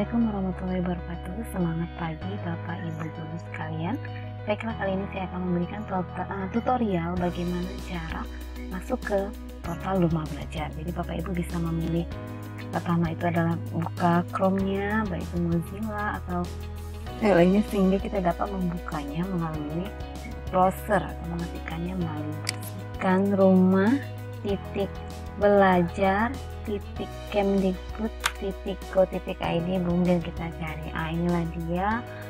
Assalamualaikum warahmatullahi wabarakatuh. Semangat pagi Bapak Ibu Guru sekalian. Baiklah, kali ini saya akan memberikan tutorial bagaimana cara masuk ke portal Rumah Belajar. Jadi Bapak Ibu bisa memilih, pertama itu adalah buka Chrome-nya, baik itu Mozilla atau yang lainnya, sehingga kita dapat membukanya melalui browser atau mengetikkannya melalui kan rumah.belajar.kemdikbud.go.id, kemudian kita cari. Inilah dia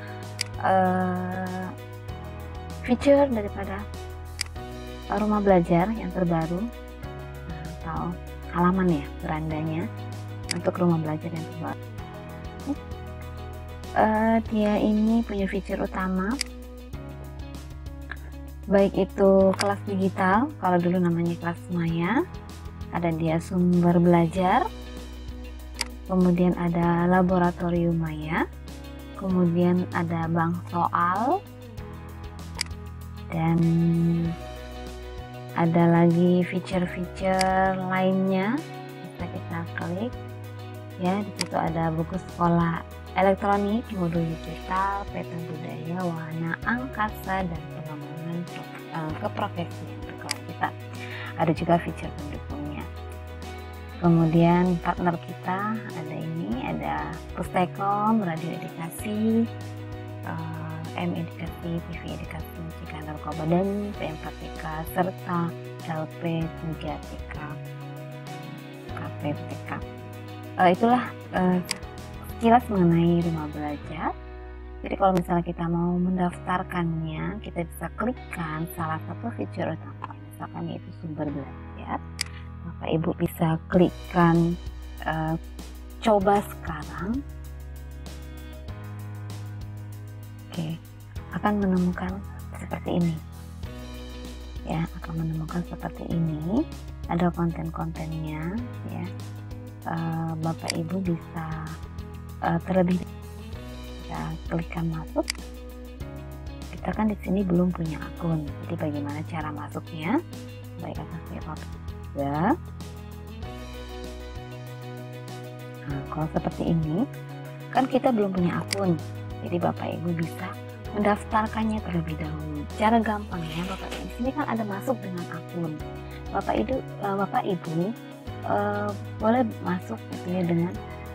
feature daripada Rumah Belajar yang terbaru, atau halaman ya, berandanya untuk Rumah Belajar yang terbaru. Dia ini punya fitur utama, baik itu kelas digital, kalau dulu namanya kelas maya, ada dia sumber belajar, kemudian ada laboratorium maya, kemudian ada bank soal, dan ada lagi fitur-fitur lainnya. Bisa kita klik ya, di situ ada buku sekolah elektronik, modul digital, peta budaya, warna angkasa, dan pengembangan keprofesian berkelanjutan. Ada juga fitur pendukungnya. Kemudian partner kita ada ini, ada Pustekom, Radio Edukasi, M Edukasi, TV Edukasi, Mencegah Narkoba, dan P4TK, serta LP3TK, KPTK. Itulah sekilas mengenai Rumah Belajar. Jadi kalau misalnya kita mau mendaftarkannya, kita bisa klikkan salah satu fitur utama, misalkan yaitu sumber belajar. Bapak Ibu bisa klikkan coba sekarang. Oke, akan menemukan seperti ini ya, akan menemukan seperti ini. Ada konten-kontennya ya. Bapak Ibu bisa terlebih kita klikkan masuk. Kita kan di sini belum punya akun, jadi bagaimana cara masuknya? Baik, akan saya ya. Nah, kalau seperti ini kan kita belum punya akun, jadi Bapak Ibu bisa mendaftarkannya terlebih dahulu. Cara gampangnya, Bapak Ibu di sini kan ada masuk dengan akun. Bapak Ibu boleh masuk gitu ya dengan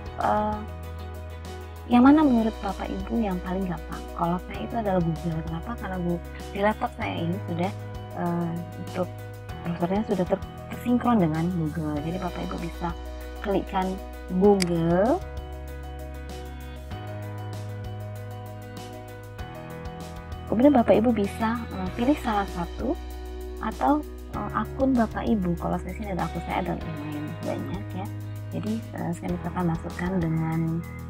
yang mana menurut Bapak Ibu yang paling gampang. Kalau saya itu adalah Google. Kenapa? Karena di laptop saya ini sudah untuk browsernya sudah tersinkron dengan Google. Jadi Bapak Ibu bisa klikkan Google. Kemudian Bapak Ibu bisa pilih salah satu atau akun Bapak Ibu. Kalau saya sini ada akun saya, ada lumayan banyak ya. Jadi saya misalkan masukkan dengan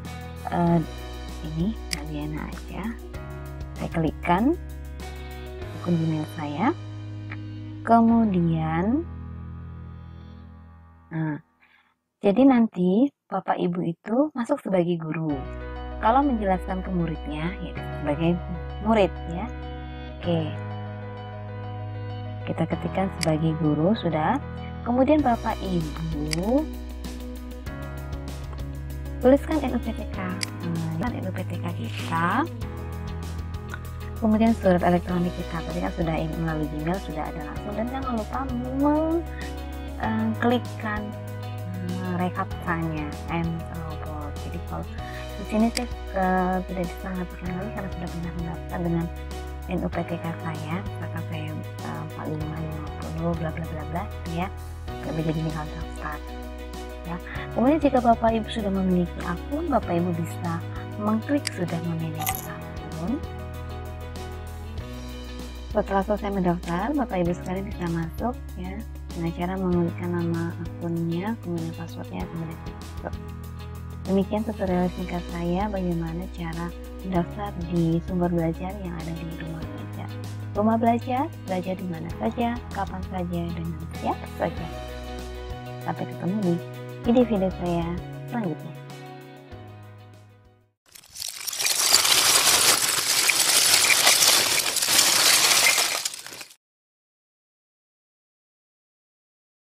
ini Diana aja. Saya klikkan akun Gmail saya. Kemudian jadi nanti Bapak Ibu itu masuk sebagai guru. Kalau menjelaskan ke muridnya, ya sebagai murid ya. Oke. Kita ketikkan sebagai guru sudah. Kemudian Bapak Ibu tuliskan NUPTK, NUPTK kita, kemudian surat elektronik kita. Tadi kan sudah melalui Gmail sudah ada langsung, dan jangan lupa mengklikkan rekaptchanya robot. Jadi kalau di sini saya tidak bisa mengatakan lagi karena sudah pernah mendaftar dengan NUPTK saya, misalkan saya 4550 bla bla bla bla ya, lebih jadi tinggal daftar ya. Kemudian jika Bapak Ibu sudah memiliki akun, Bapak Ibu bisa mengklik sudah memiliki akun. Setelah selesai mendaftar, Bapak Ibu sekalian bisa masuk ya dengan cara mengetikkan nama akunnya, kemudian passwordnya, kemudian masuk. Demikian tutorial singkat saya bagaimana cara mendaftar di sumber belajar yang ada di Rumah Belajar. Rumah Belajar, belajar di mana saja, kapan saja, dengan siapa saja. Sampai ketemu di video saya selanjutnya.